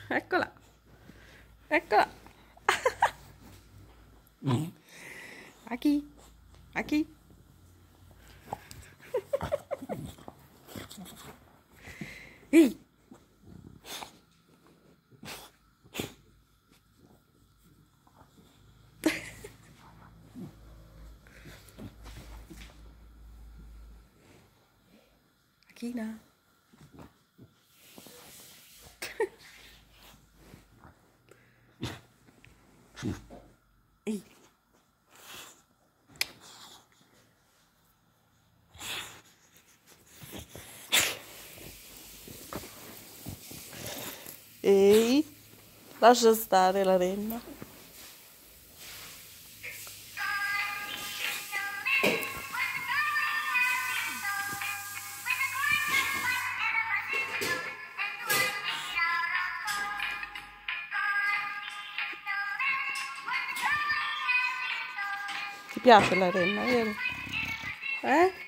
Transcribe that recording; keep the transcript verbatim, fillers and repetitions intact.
Eccola. Eccola. Aki. Aki. Ehi. Akina. Ehi. Ehi, lascia stare la renna. Ti piace la renna, vero? Eh?